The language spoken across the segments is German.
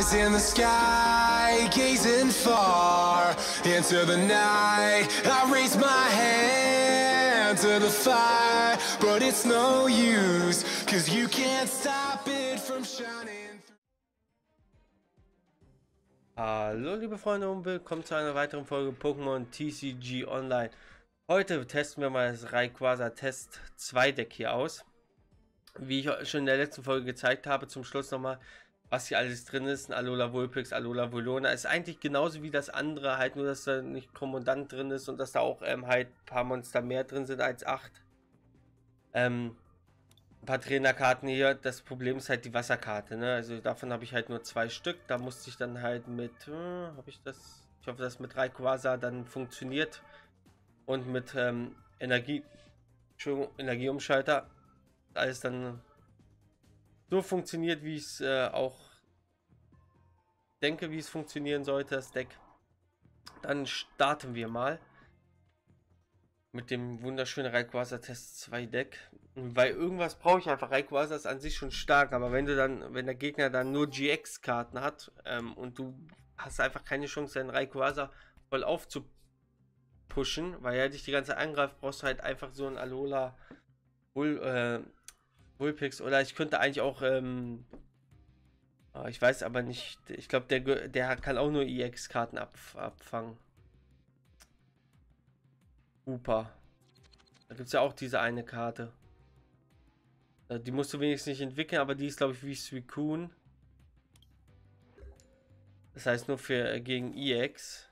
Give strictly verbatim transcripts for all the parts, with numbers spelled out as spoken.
eyes in the sky, gazing far into the night. I raise my hand to the fire, but it's no use, cause you can't stop it from shining. Hallo liebe Freunde und willkommen zu einer weiteren Folge Pokémon T C G Online. Heute testen wir mal das Rayquaza Test zwei Deck hier aus. Wie ich schon in der letzten Folge gezeigt habe, zum Schluss nochmal, was hier alles drin ist. Ein Alola Vulpix, Alola Volona. Ist eigentlich genauso wie das andere, halt nur, dass da nicht Kommandant drin ist und dass da auch ähm, halt ein paar Monster mehr drin sind als acht. Ähm, ein paar Trainerkarten hier. Das Problem ist halt die Wasserkarte, ne? Also davon habe ich halt nur zwei Stück. Da musste ich dann halt mit, äh, habe ich das, ich hoffe, dass mit Rayquaza dann funktioniert. Und mit ähm, Energie, Entschuldigung, Energieumschalter alles dann so funktioniert, wie ich es äh, auch denke, wie es funktionieren sollte, das Deck. Dann starten wir mal mit dem wunderschönen Rayquaza Test zwei Deck, weil irgendwas brauche ich einfach. Rayquaza ist an sich schon stark, aber wenn du dann, wenn der Gegner dann nur G X-Karten hat ähm, und du hast einfach keine Chance, deinen Rayquaza voll aufzupushen, weil er dich die ganze Zeit angreift, brauchst du halt einfach so ein Alola Vul, äh, Vulpix, oder ich könnte eigentlich auch ähm, ich weiß aber nicht, ich glaube, der, der kann auch nur E X-Karten ab, abfangen. Super. Da gibt es ja auch diese eine Karte. Die musst du wenigstens nicht entwickeln, aber die ist, glaube ich, wie Suicune. Das heißt nur für äh, gegen E X.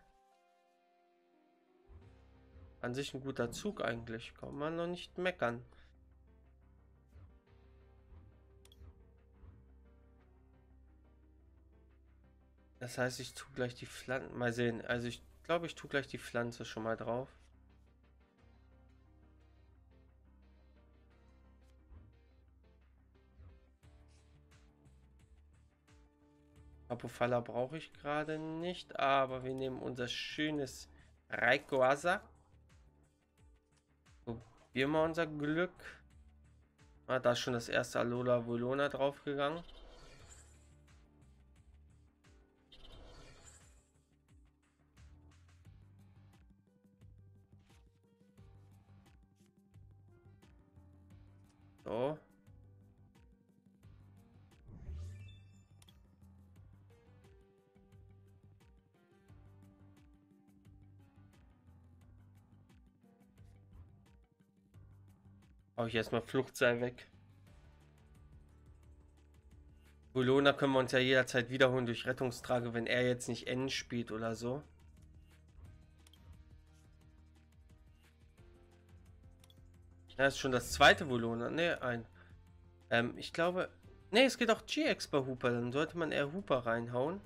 An sich ein guter Zug eigentlich. Kann man noch nicht meckern. Das heißt, ich tue gleich die Pflanze. Mal sehen. Also ich glaube, ich tue gleich die Pflanze schon mal drauf. Apofalla brauche ich gerade nicht, aber wir nehmen unser schönes Rayquaza. Probieren wir unser Glück. Ah, da ist schon das erste Alola Volona draufgegangen. So. Hau ich erstmal Fluchtseil weg. Volona können wir uns ja jederzeit wiederholen durch Rettungstrage, wenn er jetzt nicht N spielt oder so. Das ist schon das zweite Volona. Ne, ein. Ähm, ich glaube. Ne, es geht auch G X bei Hooper. Dann sollte man eher Hooper reinhauen.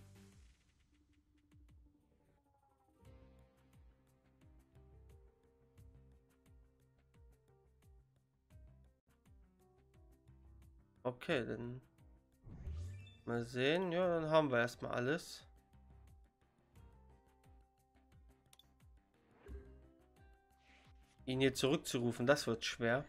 Okay, dann mal sehen. Ja, dann haben wir erstmal alles. Ihn hier zurückzurufen, das wird schwer.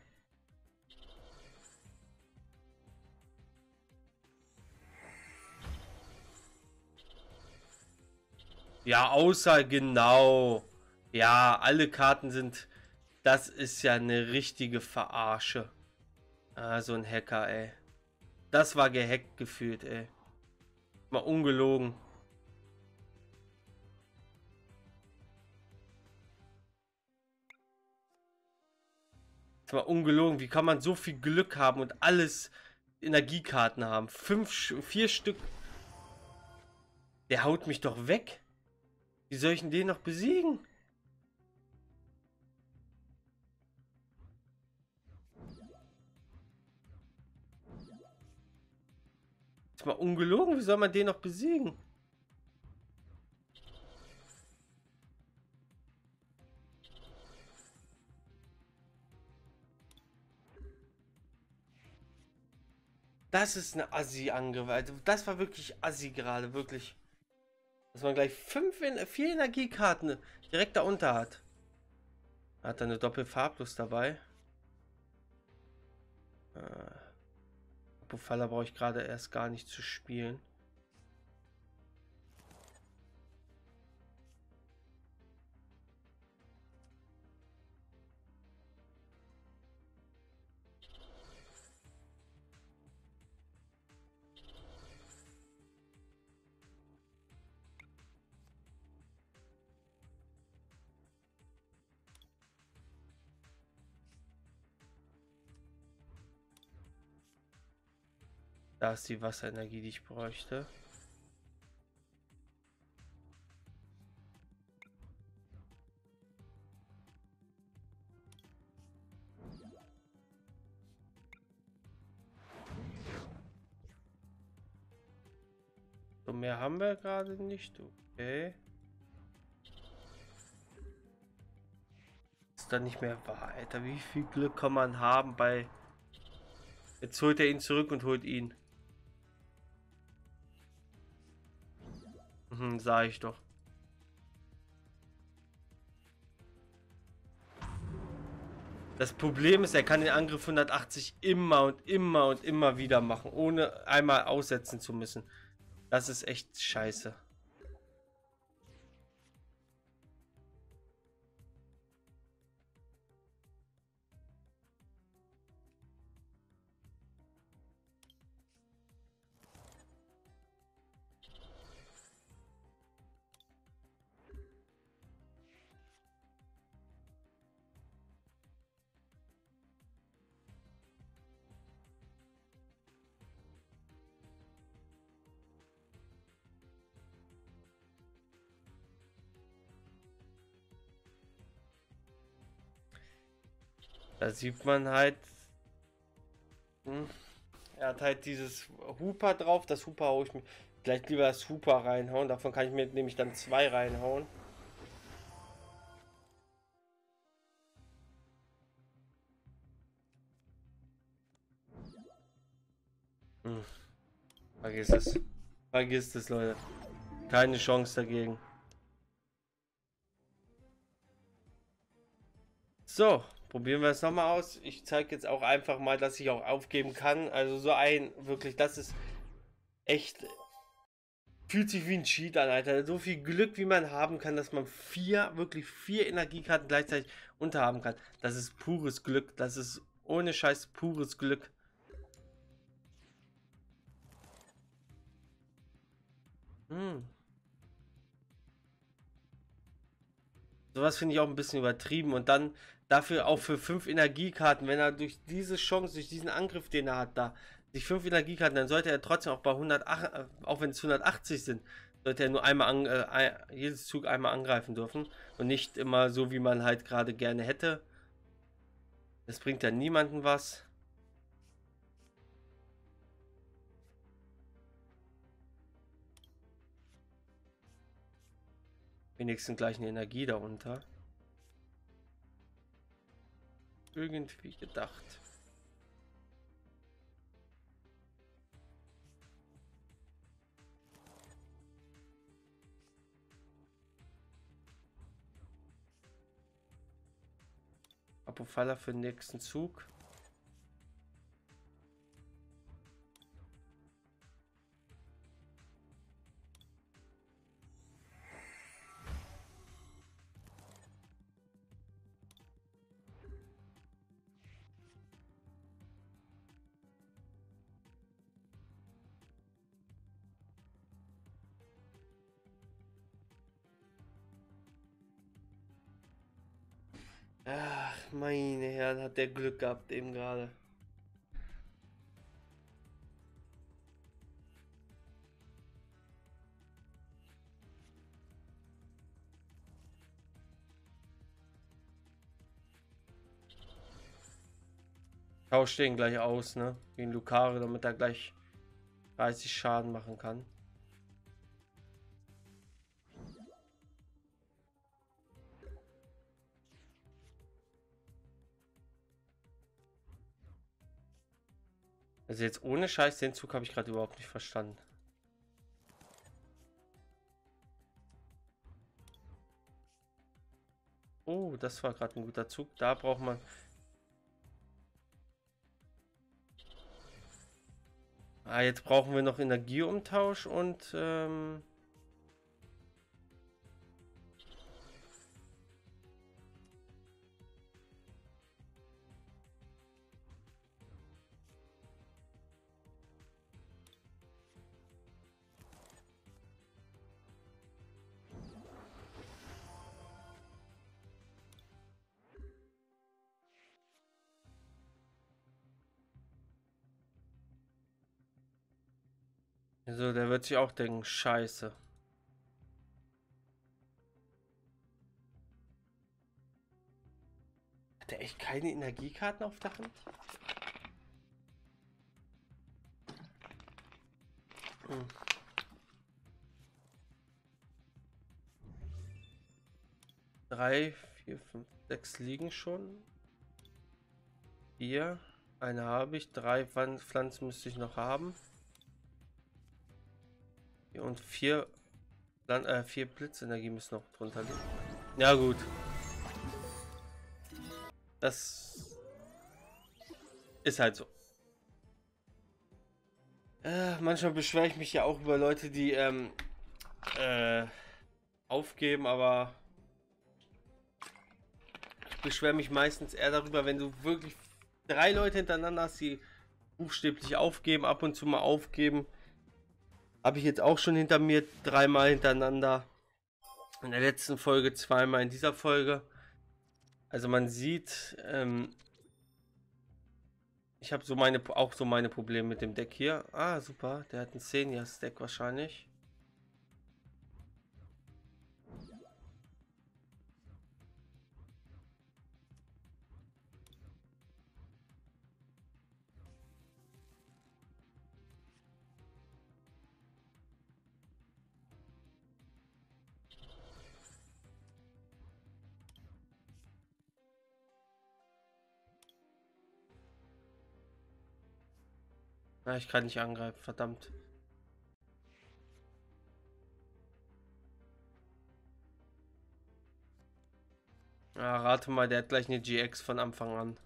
Ja, außer genau. Ja, alle Karten sind. Das ist ja eine richtige Verarsche. Ah, so ein Hacker, ey. Das war gehackt gefühlt, ey. Mal ungelogen. Das war ungelogen. Wie kann man so viel Glück haben und alles Energiekarten haben? Fünf, vier Stück. Der haut mich doch weg. Wie soll ich denn den noch besiegen? Das war ungelogen. Wie soll man den noch besiegen? Das ist eine Assi-Angriff. Das war wirklich Assi gerade, wirklich. Dass man gleich fünf, vier Energiekarten direkt darunter hat. Hat er eine Doppelfarblos dabei. Äh, Apofalla brauche ich gerade erst gar nicht zu spielen. Da ist die Wasserenergie, die ich bräuchte. So, mehr haben wir gerade nicht. Okay. Ist dann nicht mehr wahr, Alter. Wie viel Glück kann man haben bei... Jetzt holt er ihn zurück und holt ihn. Mhm, sah ich doch. Das Problem ist, er kann den Angriff hundertachtzig immer und immer und immer wieder machen, ohne einmal aussetzen zu müssen. Das ist echt scheiße. Da sieht man halt, hm, er hat halt dieses Hooper drauf. Das Hooper haue ich mir gleich lieber das Hooper reinhauen. Davon kann ich mir nämlich dann zwei reinhauen. Hm. Vergiss es. Vergiss es, Leute. Keine Chance dagegen. So, probieren wir es nochmal aus. Ich zeige jetzt auch einfach mal, dass ich auch aufgeben kann. Also so ein, wirklich, das ist echt, fühlt sich wie ein Cheat an, Alter. So viel Glück, wie man haben kann, dass man vier, wirklich vier Energiekarten gleichzeitig unterhaben kann. Das ist pures Glück. Das ist ohne Scheiß pures Glück. Hm. Sowas finde ich auch ein bisschen übertrieben. Und dann dafür auch für fünf Energiekarten, wenn er durch diese Chance, durch diesen Angriff, den er hat, da, sich fünf Energiekarten, dann sollte er trotzdem auch bei hundertacht, äh, auch wenn es hundertachtzig sind, sollte er nur einmal an, äh, jedes Zug einmal angreifen dürfen. Und nicht immer so, wie man halt gerade gerne hätte. Das bringt ja niemandem was. Wenigstens gleich eine Energie darunter. Irgendwie gedacht. Apofalla für den nächsten Zug. Ach, meine Herren, hat der Glück gehabt eben gerade. Tauscht den gleich aus, ne? Gegen Lucario, damit er gleich dreißig Schaden machen kann. Also jetzt ohne Scheiß, den Zug habe ich gerade überhaupt nicht verstanden. Oh, das war gerade ein guter Zug. Da braucht man... Ah, jetzt brauchen wir noch Energieumtausch und... Ähm Also der wird sich auch denken, scheiße. Hat er echt keine Energiekarten auf der Hand? Hm. Drei, vier, fünf, sechs liegen schon. Vier. Eine habe ich. Drei Pflanzen müsste ich noch haben. Und vier, dann, äh, vier Blitzenergie müssen noch drunter liegen. Ja gut. Das ist halt so. Äh, manchmal beschwere ich mich ja auch über Leute, die ähm, äh, aufgeben, aber ich beschwere mich meistens eher darüber, wenn du wirklich drei Leute hintereinander hast, die buchstäblich aufgeben, ab und zu mal aufgeben. Habe ich jetzt auch schon hinter mir, dreimal hintereinander. In der letzten Folge, zweimal in dieser Folge. Also man sieht, ähm, ich habe so meine, auch so meine Probleme mit dem Deck hier. Ah, super, der hat ein Senior-Stack wahrscheinlich. Na, ich kann nicht angreifen, verdammt. Ja, rate mal, der hat gleich eine G X von Anfang an.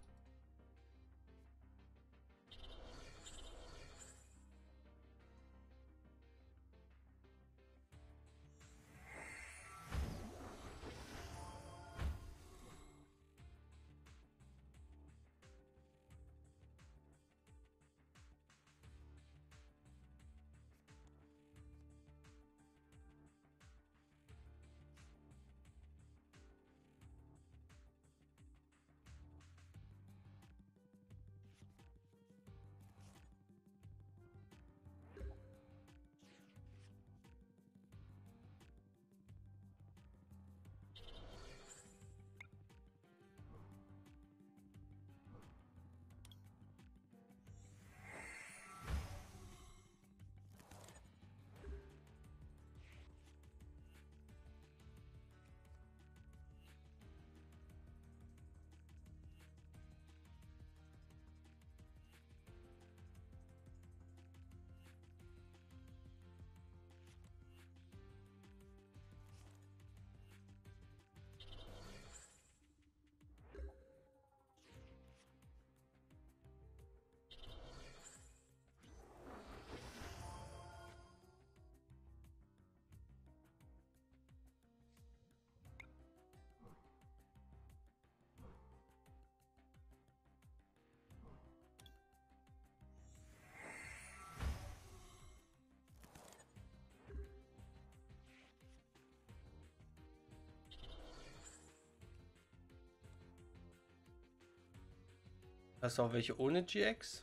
Hast du auch welche ohne G X?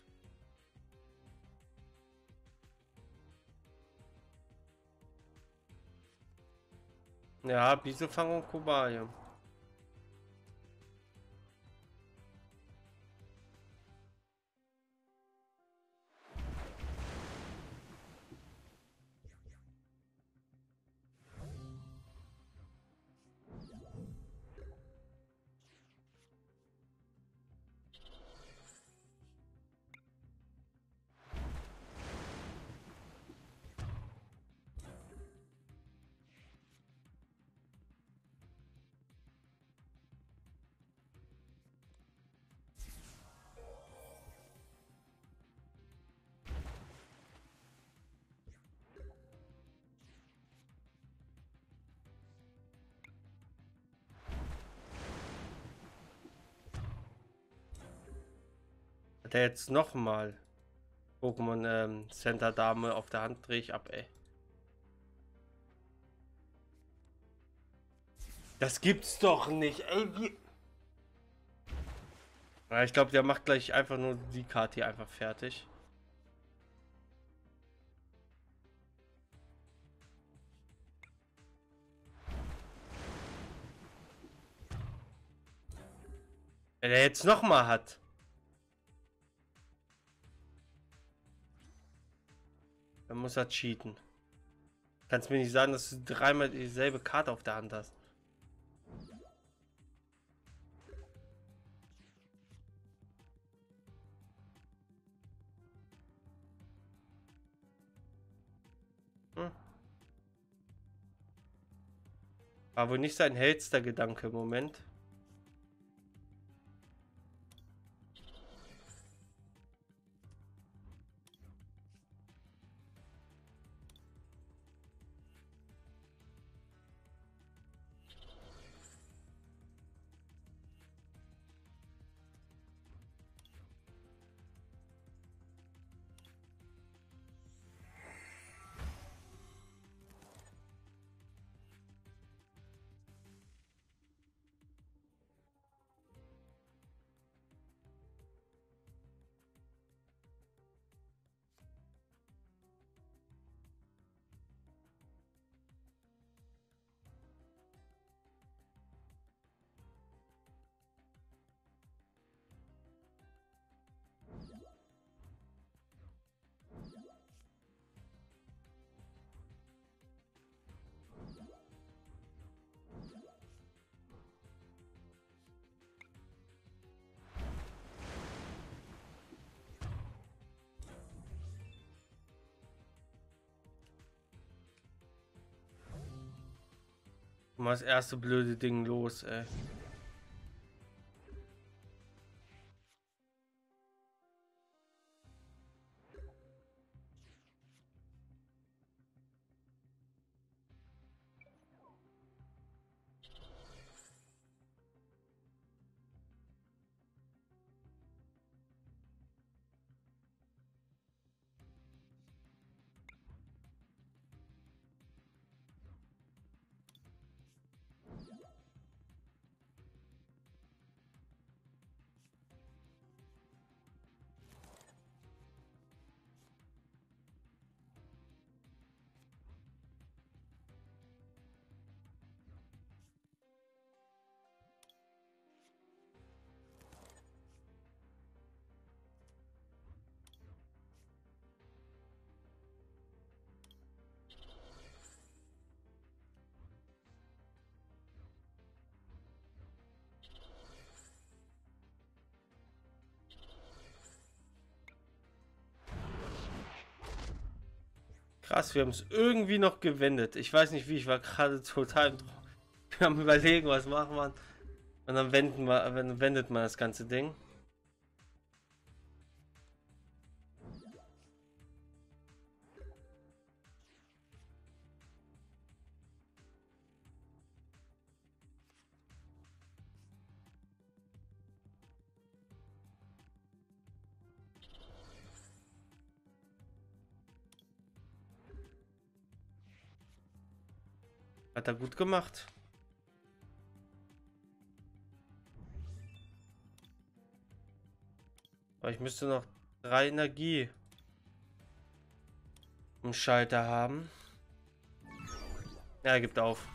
Ja, Bisofang und Kobalium. Hat er jetzt noch mal Pokémon ähm, Center Dame auf der Hand, drehe ich ab, ey. Das gibt's doch nicht, ey, wie... Ja, ich glaube, der macht gleich einfach nur die Karte hier einfach fertig. Wenn er jetzt noch mal hat. Dann muss er cheaten. Kannst mir nicht sagen, dass du dreimal dieselbe Karte auf der Hand hast. Hm. War wohl nicht sein hellster Gedanke im Moment. Mal das erste blöde Ding los, ey. Krass, wir haben es irgendwie noch gewendet. Ich weiß nicht wie, ich war gerade total im Traum. Wir haben überlegen, was machen wir. Und dann wenden wir, dann wendet man das ganze Ding. Hat er gut gemacht. Aber ich müsste noch drei Energie im Schalter haben. Ja, er gibt auf.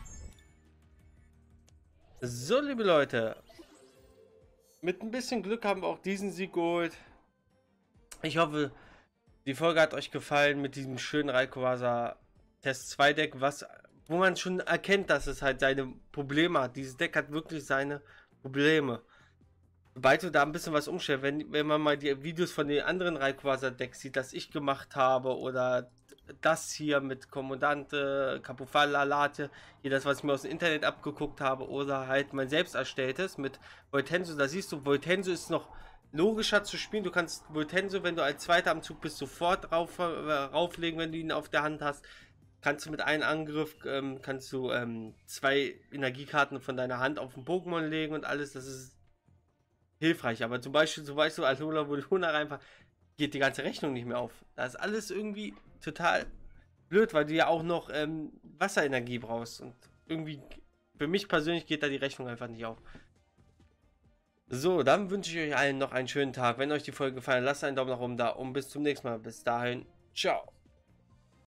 So, liebe Leute. Mit ein bisschen Glück haben wir auch diesen Sieg geholt. Ich hoffe, die Folge hat euch gefallen mit diesem schönen Rayquaza Test zwei Deck, was, wo man schon erkennt, dass es halt seine Probleme hat. Dieses Deck hat wirklich seine Probleme. Sobald du da ein bisschen was umstellst, wenn, wenn man mal die Videos von den anderen Rayquaza Decks sieht, das ich gemacht habe, oder das hier mit Kommandante, Capufala, Late, hier das, was ich mir aus dem Internet abgeguckt habe, oder halt mein selbst erstelltes mit Voltenso, da siehst du, Voltenso ist noch logischer zu spielen. Du kannst Voltenso, wenn du als Zweiter am Zug bist, sofort rauf, äh, rauflegen, wenn du ihn auf der Hand hast. Kannst du mit einem Angriff, ähm, kannst du ähm, zwei Energiekarten von deiner Hand auf den Pokémon legen und alles, das ist hilfreich. Aber zum Beispiel, so weißt du, Alola Voluna einfach geht die ganze Rechnung nicht mehr auf. Das ist alles irgendwie total blöd, weil du ja auch noch ähm, Wasserenergie brauchst. Und irgendwie, für mich persönlich geht da die Rechnung einfach nicht auf. So, dann wünsche ich euch allen noch einen schönen Tag. Wenn euch die Folge gefallen hat, lasst einen Daumen nach oben da und bis zum nächsten Mal. Bis dahin, ciao.